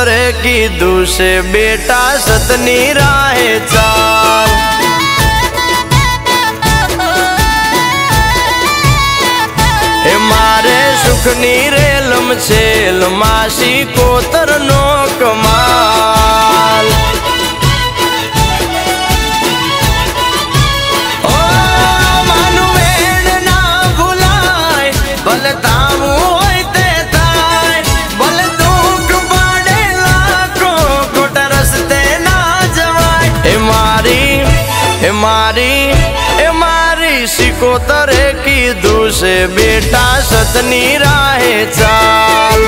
सिकोतरे की दूसे बेटा सतनी राहे चाल। हे मारे सुखनी रेलम छेल मासी कोतर नो कमाल। ओ मानु वेण ना भुलाय भले तामू होय ते थाय, भले दुख पाड़े लाखो खोटा रस्ते ना जवाय। हे मारी सिकोतरे की दूसे बेटा सतनी राहे चाल।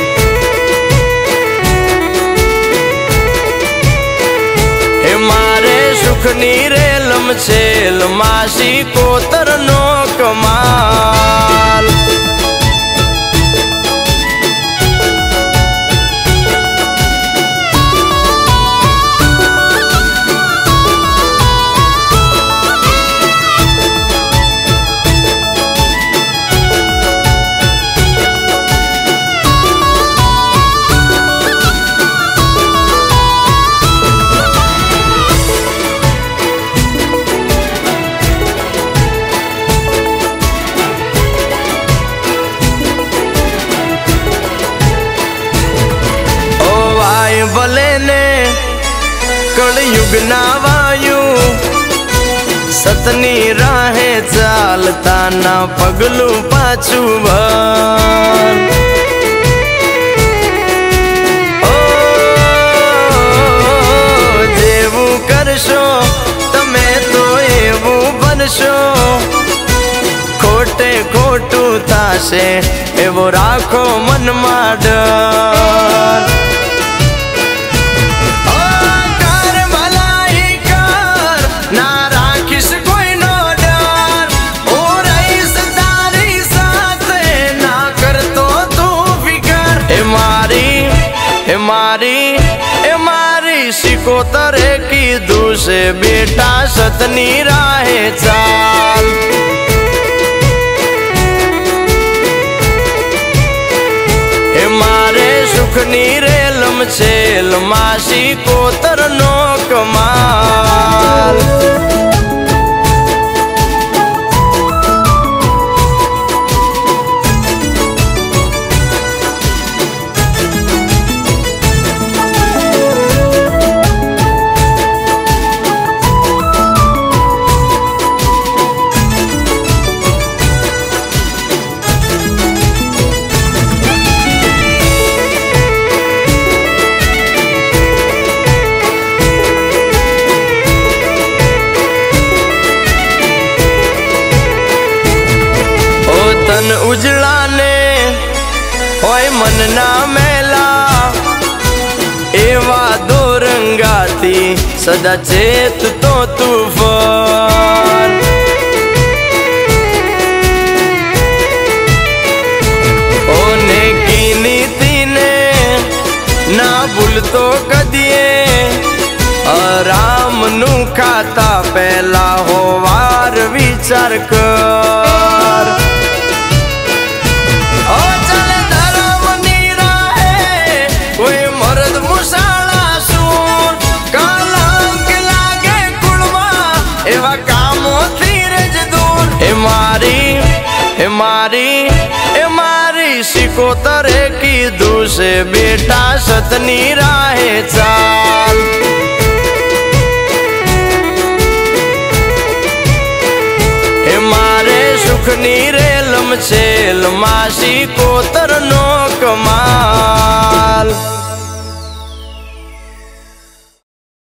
हे मारे सुखनी रेलम छेल मासी कोतर नो कमाल। भले ने कलयुग ना वायु सतनी राहे चालता ना पगलू पाछू भर। ओ जेवू करशो तमे तो एवू बनशो, खोटे खोटू थाशे एवो राखो मन में डर। मारी सिकोतरे की दूसे बेटा सतनी राहे चाल। हे मारे सुखनी रेलम छेल मासी कोतर नो कमाल। तन उजला ने होय मन ना मेला, एवा दो रंगाती सदा चेत तो तूफान। ओने की नीति ने ना भूल तो कदिए, आराम नु खाता पहला हो वार विचार कर। मारी सिकोतरे की दूसे बेटा सतनी राहे चाल। हे मारे सुखनी रेलम छेल मासी कोतर नो कमाल।